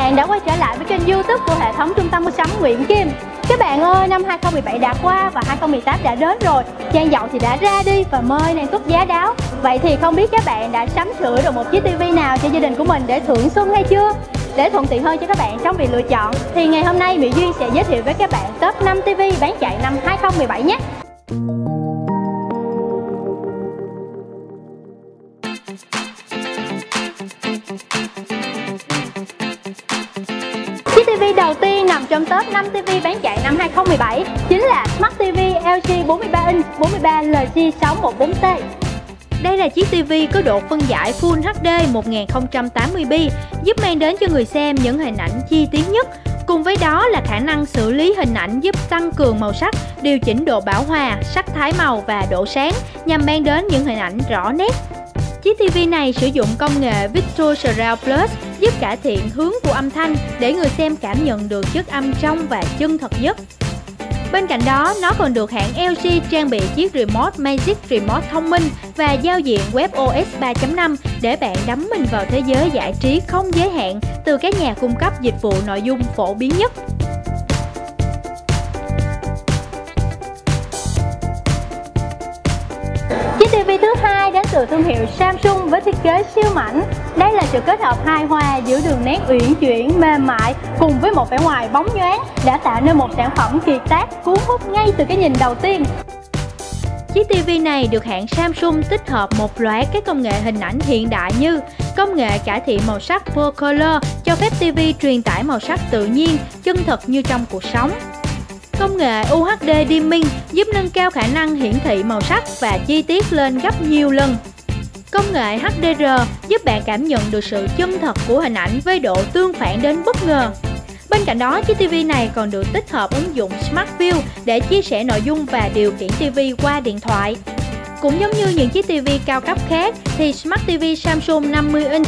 bạn đã quay trở lại với kênh YouTube của hệ thống Trung tâm Mua sắm Nguyễn Kim. Các bạn ơi, năm 2017 đã qua và 2018 đã đến rồi. Trang Dậu thì đã ra đi và mời nàng Túc giá đáo. Vậy thì không biết các bạn đã sắm sửa được một chiếc TV nào cho gia đình của mình để thưởng xuân hay chưa? Để thuận tiện hơn cho các bạn trong việc lựa chọn thì ngày hôm nay Mỹ Duyên sẽ giới thiệu với các bạn top 5 TV bán chạy năm 2017 nhé. Chiếc TV đầu tiên nằm trong top 5 TV bán chạy năm 2017 chính là Smart TV LG 43 inch 43 LG614T. Đây là chiếc TV có độ phân giải Full HD 1080p, giúp mang đến cho người xem những hình ảnh chi tiết nhất. Cùng với đó là khả năng xử lý hình ảnh giúp tăng cường màu sắc, điều chỉnh độ bảo hòa, sắc thái màu và độ sáng nhằm mang đến những hình ảnh rõ nét. Chiếc TV này sử dụng công nghệ Victor Surround Plus giúp cải thiện hướng của âm thanh để người xem cảm nhận được chất âm trong và chân thật nhất. Bên cạnh đó, nó còn được hãng LG trang bị chiếc Remote Magic Remote thông minh và giao diện WebOS 3.5 để bạn đắm mình vào thế giới giải trí không giới hạn từ các nhà cung cấp dịch vụ nội dung phổ biến nhất. Chiếc TV thứ hai đến từ thương hiệu Samsung với thiết kế siêu mảnh. Đây là sự kết hợp hài hòa giữa đường nét uyển chuyển, mềm mại cùng với một vẻ ngoài bóng nhoáng đã tạo nên một sản phẩm kiệt tác cuốn hút ngay từ cái nhìn đầu tiên. Chiếc TV này được hãng Samsung tích hợp một loạt các công nghệ hình ảnh hiện đại như công nghệ cải thiện màu sắc Full Color cho phép TV truyền tải màu sắc tự nhiên, chân thật như trong cuộc sống. Công nghệ UHD Dimming giúp nâng cao khả năng hiển thị màu sắc và chi tiết lên gấp nhiều lần. Công nghệ HDR giúp bạn cảm nhận được sự chân thật của hình ảnh với độ tương phản đến bất ngờ. Bên cạnh đó, chiếc TV này còn được tích hợp ứng dụng Smart View để chia sẻ nội dung và điều khiển TV qua điện thoại. Cũng giống như những chiếc TV cao cấp khác thì Smart TV Samsung 50 inch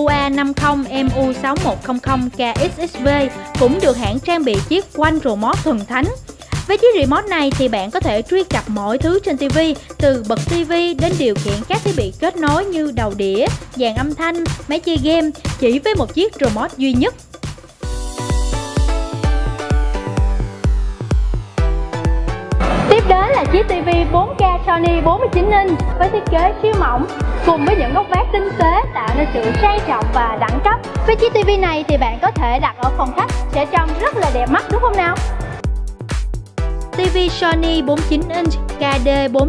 UA50MU6100KXSV cũng được hãng trang bị chiếc One Remote thuần thánh. Với chiếc remote này thì bạn có thể truy cập mọi thứ trên TV, từ bật TV đến điều khiển các thiết bị kết nối như đầu đĩa, dàn âm thanh, máy chơi game chỉ với một chiếc remote duy nhất. Tiếp đến là chiếc TV 4K Sony 49 inch với thiết kế siêu mỏng cùng với những góc vát tinh tế tạo nên sự sang trọng và đẳng cấp. Với chiếc TV này thì bạn có thể đặt ở phòng khách sẽ trông rất là đẹp mắt đúng không nào? TV Sony 49 inch KD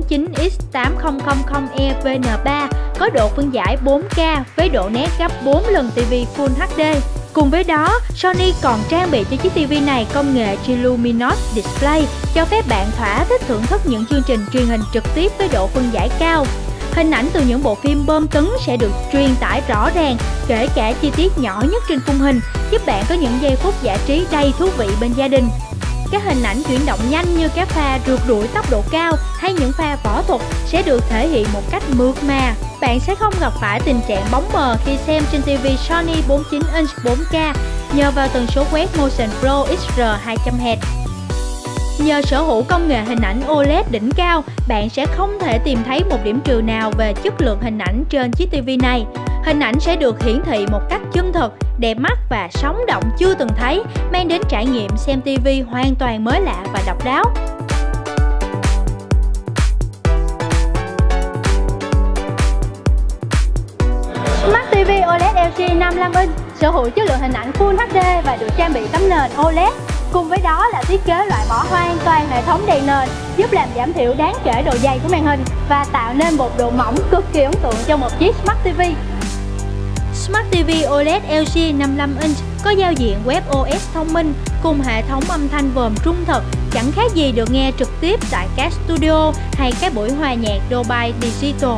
49X8000EVN3 có độ phân giải 4K với độ nét gấp 4 lần TV Full HD. Cùng với đó, Sony còn trang bị cho chiếc TV này công nghệ G-Luminous Display cho phép bạn thỏa thích thưởng thức những chương trình truyền hình trực tiếp với độ phân giải cao. Hình ảnh từ những bộ phim bom tấn sẽ được truyền tải rõ ràng, kể cả chi tiết nhỏ nhất trên khung hình, giúp bạn có những giây phút giải trí đầy thú vị bên gia đình. Các hình ảnh chuyển động nhanh như các pha rượt đuổi tốc độ cao hay những pha võ thuật sẽ được thể hiện một cách mượt mà. Bạn sẽ không gặp phải tình trạng bóng mờ khi xem trên TV Sony 49 inch 4K nhờ vào tần số quét Motion Pro XR 200Hz. Nhờ sở hữu công nghệ hình ảnh OLED đỉnh cao, bạn sẽ không thể tìm thấy một điểm trừ nào về chất lượng hình ảnh trên chiếc TV này. Hình ảnh sẽ được hiển thị một cách chân thật, đẹp mắt và sống động chưa từng thấy, mang đến trải nghiệm xem TV hoàn toàn mới lạ và độc đáo. Smart TV OLED LG 55 inch sở hữu chất lượng hình ảnh Full HD và được trang bị tấm nền OLED. Cùng với đó là thiết kế loại bỏ hoàn toàn hệ thống đèn nền, giúp làm giảm thiểu đáng kể độ dày của màn hình và tạo nên một độ mỏng cực kỳ ấn tượng cho một chiếc Smart TV. Smart TV OLED LG 55 inch có giao diện WebOS thông minh cùng hệ thống âm thanh vòm trung thực, chẳng khác gì được nghe trực tiếp tại các studio hay các buổi hòa nhạc Dolby Digital.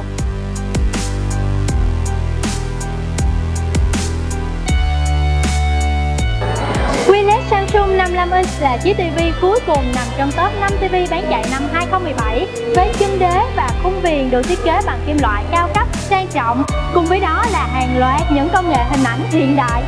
Samsung 55 inch là chiếc TV cuối cùng nằm trong top 5 TV bán chạy năm 2017 với chân đế và khung viền được thiết kế bằng kim loại cao cấp, sang trọng. Cùng với đó là hàng loạt những công nghệ hình ảnh hiện đại.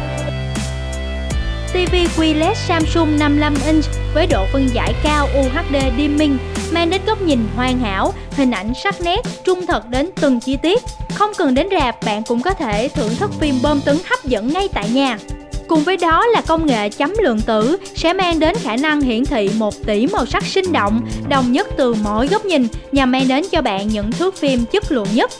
TV QLED Samsung 55 inch với độ phân giải cao UHD Dimming mang đến góc nhìn hoàn hảo, hình ảnh sắc nét, trung thực đến từng chi tiết. Không cần đến rạp, bạn cũng có thể thưởng thức phim bom tấn hấp dẫn ngay tại nhà. Cùng với đó là công nghệ chấm lượng tử sẽ mang đến khả năng hiển thị 1 tỷ màu sắc sinh động, đồng nhất từ mỗi góc nhìn nhằm mang đến cho bạn những thước phim chất lượng nhất.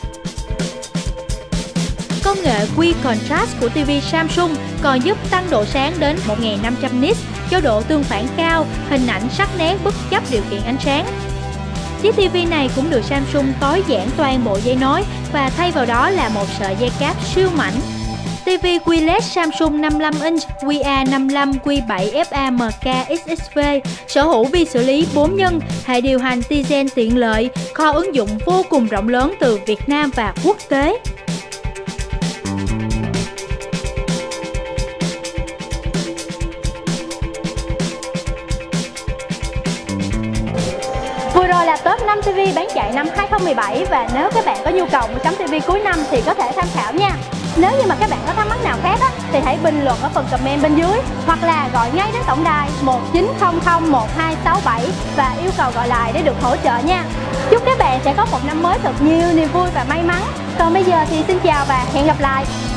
Công nghệ Q Contrast của TV Samsung còn giúp tăng độ sáng đến 1500 nits cho độ tương phản cao, hình ảnh sắc nét bất chấp điều kiện ánh sáng. Chiếc TV này cũng được Samsung tối giản toàn bộ dây nối và thay vào đó là một sợi dây cáp siêu mảnh. TV QLED Samsung 55 inch QA55 Q7 FA MK XSV sở hữu vi xử lý 4 nhân, hệ điều hành Tizen tiện lợi, kho ứng dụng vô cùng rộng lớn từ Việt Nam và quốc tế. Vừa rồi là top 5 TV bán chạy năm 2017 và nếu các bạn có nhu cầu mua sắm TV cuối năm thì có thể tham khảo nha. Nếu như mà các bạn có thắc mắc nào khác thì hãy bình luận ở phần comment bên dưới hoặc là gọi ngay đến tổng đài 19001267 và yêu cầu gọi lại để được hỗ trợ nha. Chúc các bạn sẽ có một năm mới thật nhiều niềm vui và may mắn. Còn bây giờ thì xin chào và hẹn gặp lại.